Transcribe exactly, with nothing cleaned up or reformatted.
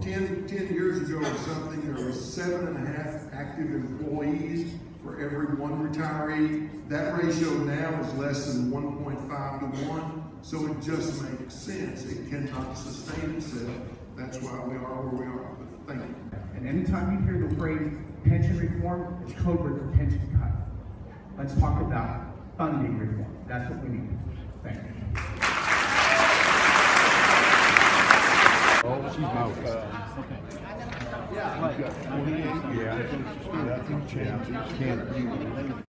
ten, ten years ago or something, there was seven and a half active employees for every one retiree. That ratio now is less than one point five to one, so it just makes sense. It cannot sustain itself. That's why we are where we are. But thank you. And anytime you hear the phrase pension reform, it's code word for pension cut. Let's talk about funding reform. That's what we need. Thank you. Oh, she's out. Okay. Yeah, right. Yeah, I think she's good. I think change. Can't.